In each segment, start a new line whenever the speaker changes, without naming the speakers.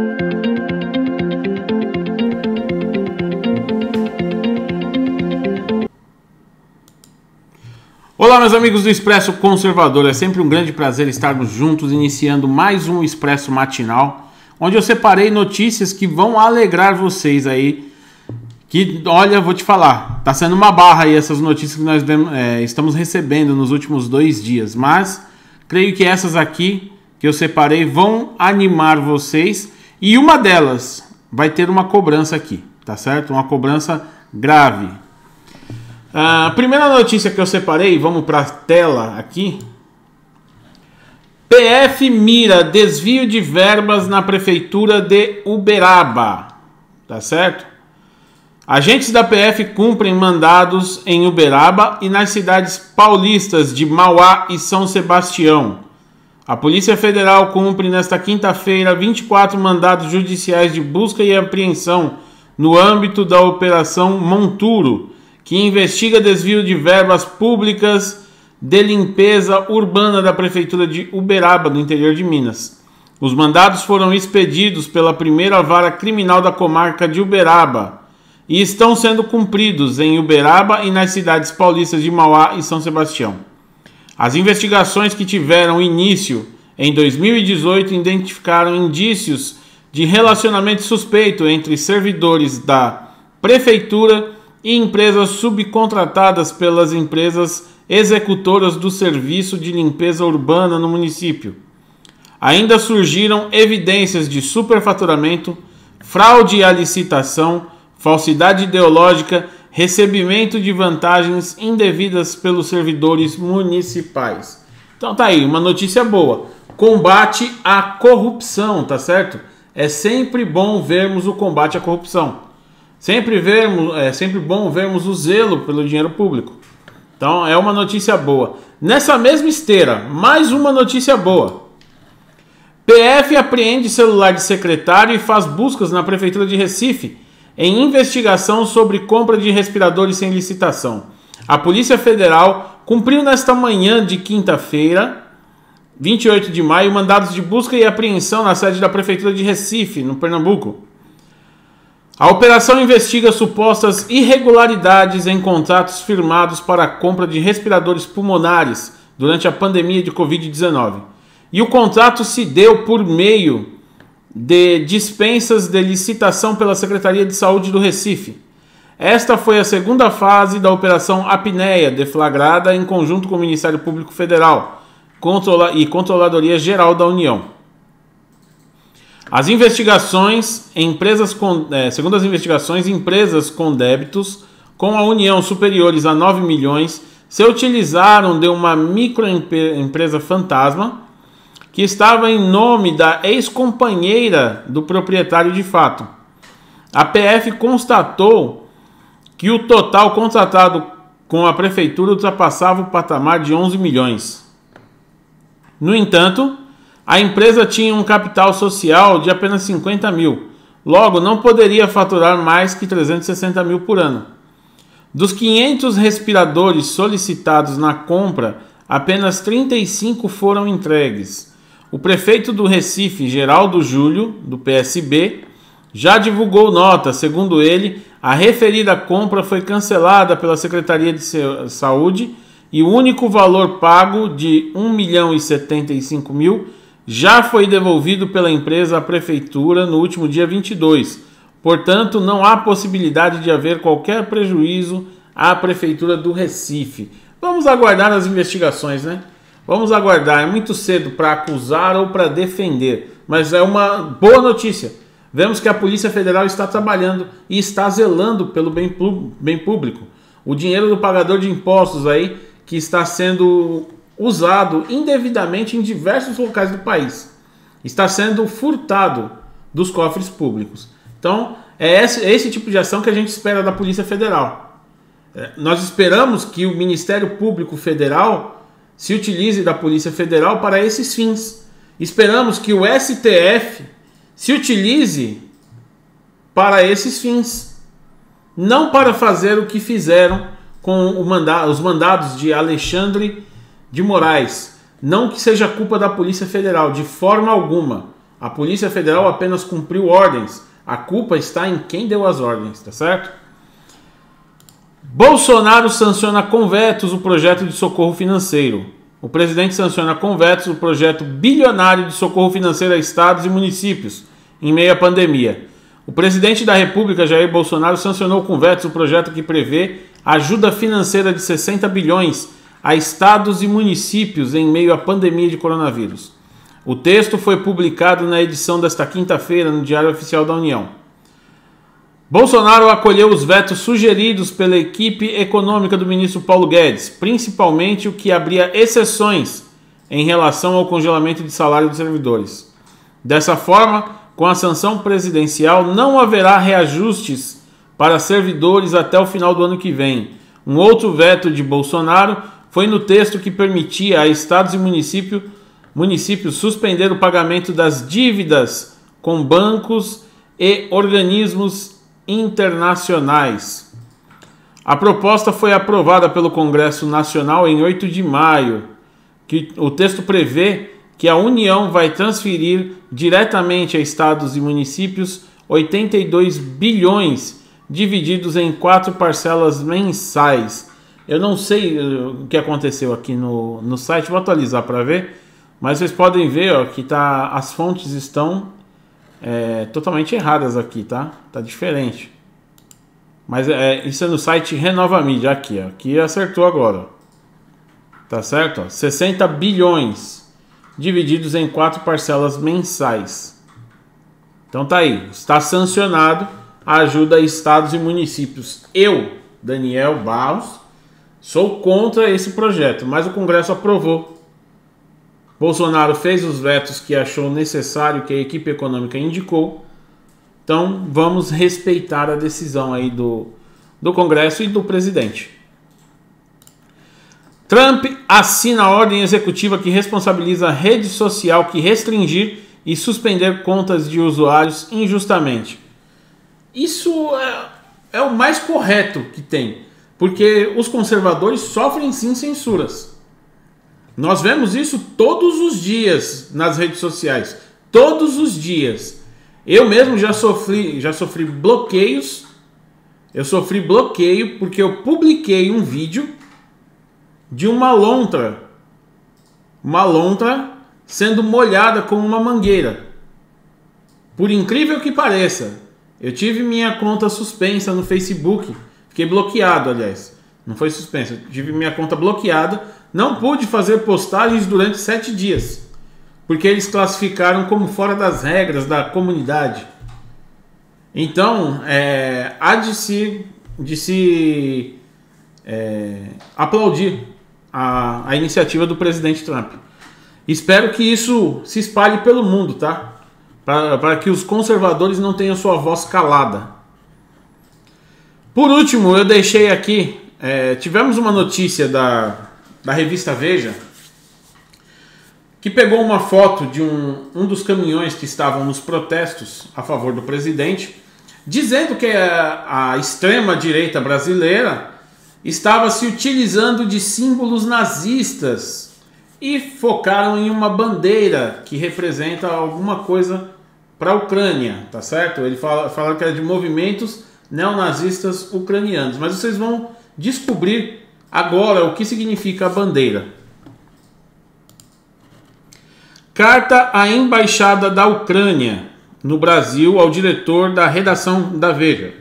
Olá, meus amigos do Expresso Conservador, é sempre um grande prazer estarmos juntos iniciando mais um Expresso Matinal, onde eu separei notícias que vão alegrar vocês aí, que, olha, vou te falar, tá sendo uma barra aí essas notícias que nós estamos recebendo nos últimos 2 dias, mas creio que essas aqui que eu separei vão animar vocês e uma delas vai ter uma cobrança aqui, tá certo? Uma cobrança grave. A primeira notícia que eu separei, vamos para a tela aqui. PF mira desvio de verbas na prefeitura de Uberaba, tá certo? Agentes da PF cumprem mandados em Uberaba e nas cidades paulistas de Mauá e São Sebastião. A Polícia Federal cumpre nesta quinta-feira 24 mandados judiciais de busca e apreensão no âmbito da Operação Monturo, que investiga desvio de verbas públicas de limpeza urbana da Prefeitura de Uberaba, no interior de Minas. Os mandados foram expedidos pela primeira vara criminal da comarca de Uberaba e estão sendo cumpridos em Uberaba e nas cidades paulistas de Mauá e São Sebastião. As investigações que tiveram início em 2018 identificaram indícios de relacionamento suspeito entre servidores da Prefeitura e empresas subcontratadas pelas empresas executoras do serviço de limpeza urbana no município. Ainda surgiram evidências de superfaturamento, fraude à licitação, falsidade ideológica, recebimento de vantagens indevidas pelos servidores municipais. Então tá aí, uma notícia boa. Combate à corrupção, tá certo? É sempre bom vermos o combate à corrupção. É sempre bom vermos o zelo pelo dinheiro público. Então é uma notícia boa. Nessa mesma esteira, mais uma notícia boa. PF apreende celular de secretário e faz buscas na Prefeitura de Recife em investigação sobre compra de respiradores sem licitação. A Polícia Federal cumpriu nesta manhã de quinta-feira, 28 de maio, mandados de busca e apreensão na sede da Prefeitura de Recife, no Pernambuco. A operação investiga supostas irregularidades em contratos firmados para a compra de respiradores pulmonares durante a pandemia de Covid-19. E o contrato se deu por meio de dispensas de licitação pela Secretaria de Saúde do Recife. Esta foi a segunda fase da Operação Apneia, deflagrada em conjunto com o Ministério Público Federal e Controladoria Geral da União. As investigações, segundo as investigações, empresas com débitos com a União superiores a 9 milhões se utilizaram de uma microempresa fantasma que estava em nome da ex-companheira do proprietário de fato. A PF constatou que o total contratado com a prefeitura ultrapassava o patamar de 11 milhões. No entanto, a empresa tinha um capital social de apenas 50 mil, logo não poderia faturar mais que 360 mil por ano. Dos 500 respiradores solicitados na compra, apenas 35 foram entregues. O prefeito do Recife, Geraldo Júlio, do PSB, já divulgou nota. Segundo ele, a referida compra foi cancelada pela Secretaria de Saúde e o único valor pago de 1.075.000 já foi devolvido pela empresa à prefeitura no último dia 22. Portanto, não há possibilidade de haver qualquer prejuízo à prefeitura do Recife. Vamos aguardar as investigações, né? Vamos aguardar. É muito cedo para acusar ou para defender, mas é uma boa notícia. Vemos que a Polícia Federal está trabalhando e está zelando pelo bem público. O dinheiro do pagador de impostos aí que está sendo usado indevidamente em diversos locais do país. Está sendo furtado dos cofres públicos. Então, é esse tipo de ação que a gente espera da Polícia Federal. Nós esperamos que o Ministério Público Federal se utilize da Polícia Federal para esses fins. Esperamos que o STF se utilize para esses fins. Não para fazer o que fizeram com os mandados de Alexandre de Moraes. Não que seja culpa da Polícia Federal, de forma alguma. A Polícia Federal apenas cumpriu ordens. A culpa está em quem deu as ordens, tá certo? Bolsonaro sanciona com vetos o projeto de socorro financeiro. O presidente sanciona com vetos o projeto bilionário de socorro financeiro a estados e municípios em meio à pandemia. O presidente da República, Jair Bolsonaro, sancionou com vetos o projeto que prevê ajuda financeira de 60 bilhões a estados e municípios em meio à pandemia de coronavírus. O texto foi publicado na edição desta quinta-feira no Diário Oficial da União. Bolsonaro acolheu os vetos sugeridos pela equipe econômica do ministro Paulo Guedes, principalmente o que abria exceções em relação ao congelamento de salário dos servidores. Dessa forma, com a sanção presidencial, não haverá reajustes para servidores até o final do ano que vem. Um outro veto de Bolsonaro foi no texto que permitia a estados e municípios suspender o pagamento das dívidas com bancos e organismos internacionais. A proposta foi aprovada pelo Congresso Nacional em 8 de maio, que o texto prevê que a União vai transferir diretamente a estados e municípios 82 bilhões divididos em 4 parcelas mensais. Eu não sei o que aconteceu aqui no site, vou atualizar para ver, mas vocês podem ver ó, que as fontes estão totalmente erradas aqui, tá? Tá diferente. Mas isso é no site Renova Mídia, aqui, ó, aqui acertou agora. Tá certo? Ó, 60 bilhões divididos em 4 parcelas mensais. Então tá aí, está sancionado a ajuda a estados e municípios. Eu, Daniel Barros, sou contra esse projeto, mas o Congresso aprovou. Bolsonaro fez os vetos que achou necessário, que a equipe econômica indicou. Então vamos respeitar a decisão aí do Congresso e do presidente. Trump assina a ordem executiva que responsabiliza a rede social que restringir e suspender contas de usuários injustamente. Isso é o mais correto que tem, porque os conservadores sofrem sim censuras. Nós vemos isso todos os dias nas redes sociais, todos os dias. Eu mesmo já sofri bloqueios. Eu sofri bloqueio porque eu publiquei um vídeo de uma lontra sendo molhada com uma mangueira. Por incrível que pareça, eu tive minha conta suspensa no Facebook, fiquei bloqueado, aliás, não foi suspensa, tive minha conta bloqueada, não pude fazer postagens durante 7 dias, porque eles classificaram como fora das regras da comunidade. Então, há de se aplaudir a iniciativa do presidente Trump. Espero que isso se espalhe pelo mundo, tá? Para que os conservadores não tenham sua voz calada. Por último, eu deixei aqui, tivemos uma notícia da revista Veja, que pegou uma foto de um dos caminhões que estavam nos protestos a favor do presidente, dizendo que a extrema-direita brasileira estava se utilizando de símbolos nazistas e focaram em uma bandeira que representa alguma coisa para a Ucrânia, tá certo? Ele falaram que era de movimentos neonazistas ucranianos, mas vocês vão descobrir agora o que significa a bandeira. Carta à Embaixada da Ucrânia no Brasil ao diretor da redação da Veja.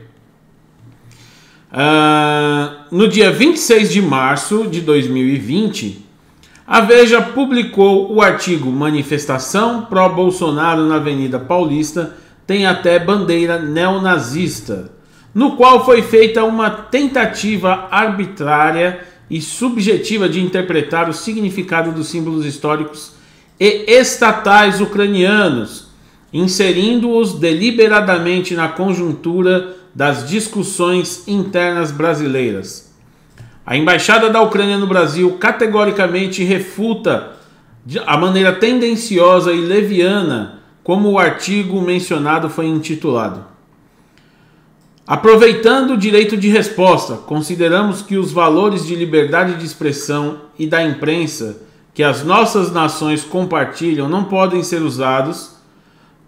No dia 26 de março de 2020, a Veja publicou o artigo Manifestação pró-Bolsonaro na Avenida Paulista tem até bandeira neonazista, no qual foi feita uma tentativa arbitrária e subjetiva de interpretar o significado dos símbolos históricos e estatais ucranianos, inserindo-os deliberadamente na conjuntura das discussões internas brasileiras. A Embaixada da Ucrânia no Brasil categoricamente refuta a maneira tendenciosa e leviana como o artigo mencionado foi intitulado. Aproveitando o direito de resposta, consideramos que os valores de liberdade de expressão e da imprensa que as nossas nações compartilham não podem ser usados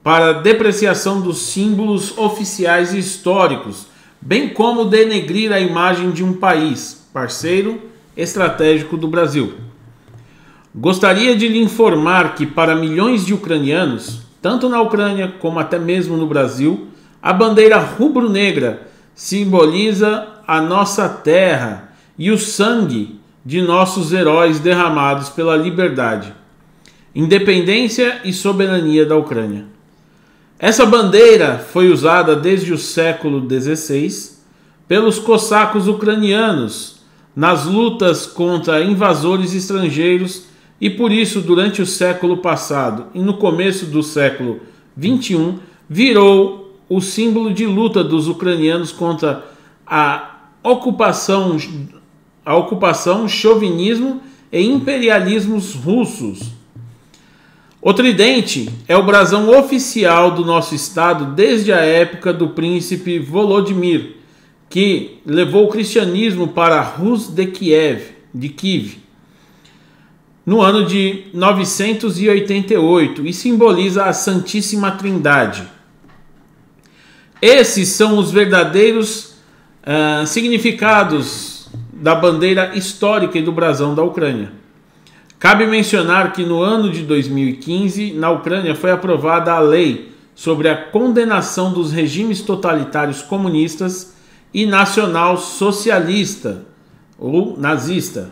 para depreciação dos símbolos oficiais e históricos, bem como denegrir a imagem de um país, parceiro estratégico do Brasil. Gostaria de lhe informar que para milhões de ucranianos, tanto na Ucrânia como até mesmo no Brasil, a bandeira rubro-negra simboliza a nossa terra e o sangue de nossos heróis derramados pela liberdade, independência e soberania da Ucrânia. Essa bandeira foi usada desde o século XVI pelos cossacos ucranianos nas lutas contra invasores estrangeiros e por isso durante o século passado e no começo do século XXI virou o símbolo de luta dos ucranianos contra a ocupação, chauvinismo e imperialismos russos. O tridente é o brasão oficial do nosso estado desde a época do príncipe Volodymyr, que levou o cristianismo para a Rus de Kiev, no ano de 988 e simboliza a Santíssima Trindade. Esses são os verdadeiros significados da bandeira histórica e do brasão da Ucrânia. Cabe mencionar que no ano de 2015, na Ucrânia, foi aprovada a lei sobre a condenação dos regimes totalitários comunistas e nacional-socialista ou nazista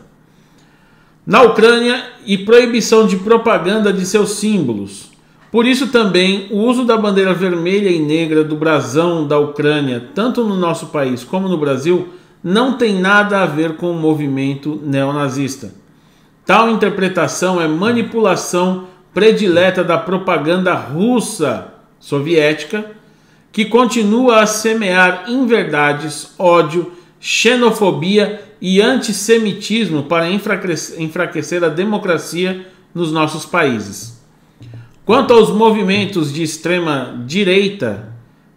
na Ucrânia e proibição de propaganda de seus símbolos. Por isso também o uso da bandeira vermelha e negra do brasão da Ucrânia, tanto no nosso país como no Brasil, não tem nada a ver com o movimento neonazista. Tal interpretação é manipulação predileta da propaganda russa soviética, que continua a semear inverdades, ódio, xenofobia e antissemitismo para enfraquecer a democracia nos nossos países. Quanto aos movimentos de extrema direita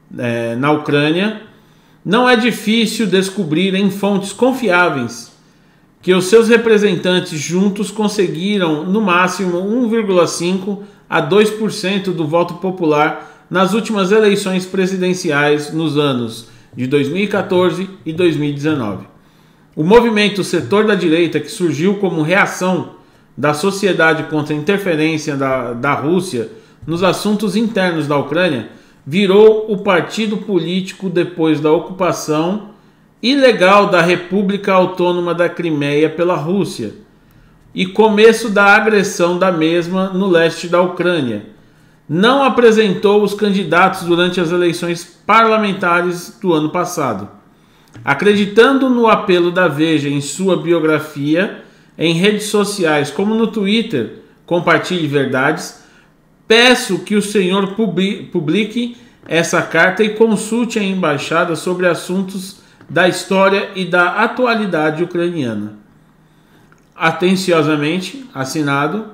na Ucrânia, não é difícil descobrir em fontes confiáveis que os seus representantes juntos conseguiram no máximo 1,5 a 2% do voto popular nas últimas eleições presidenciais nos anos de 2014 e 2019. O movimento Setor da Direita, que surgiu como reação da sociedade contra a interferência da Rússia nos assuntos internos da Ucrânia, virou o partido político depois da ocupação ilegal da República Autônoma da Crimeia pela Rússia e começo da agressão da mesma no leste da Ucrânia. Não apresentou os candidatos durante as eleições parlamentares do ano passado. Acreditando no apelo da Veja em sua biografia, em redes sociais como no Twitter, compartilhe verdades, peço que o senhor publique essa carta e consulte a embaixada sobre assuntos da história e da atualidade ucraniana. Atenciosamente, assinado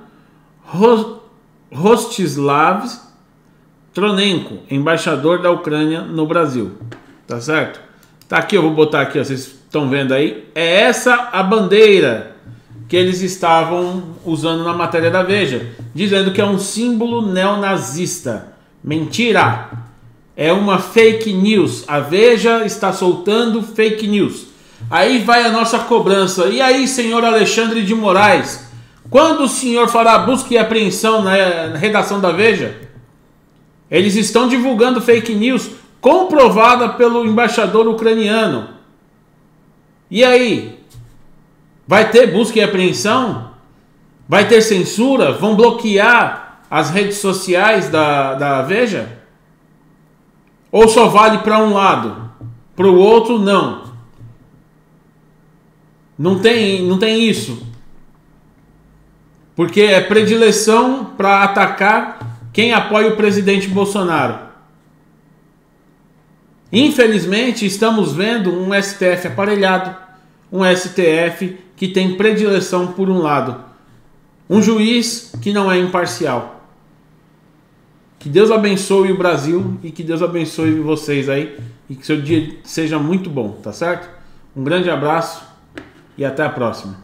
Rostislav Tronenko, embaixador da Ucrânia no Brasil. Tá certo? Tá aqui, eu vou botar aqui, ó, vocês estão vendo aí. É essa a bandeira que eles estavam usando na matéria da Veja, dizendo que é um símbolo neonazista. Mentira! É uma fake news. A Veja está soltando fake news. Aí vai a nossa cobrança. E aí, senhor Alexandre de Moraes, quando o senhor fará busca e apreensão na redação da Veja? Eles estão divulgando fake news comprovada pelo embaixador ucraniano. E aí? Vai ter busca e apreensão? Vai ter censura? Vão bloquear as redes sociais da Veja? Ou só vale para um lado? Para o outro, não. Não tem isso. Porque é predileção para atacar quem apoia o presidente Bolsonaro. Infelizmente, estamos vendo um STF aparelhado, um STF que tem predileção por um lado, um juiz que não é imparcial. Que Deus abençoe o Brasil e que Deus abençoe vocês aí e que seu dia seja muito bom, tá certo? Um grande abraço e até a próxima.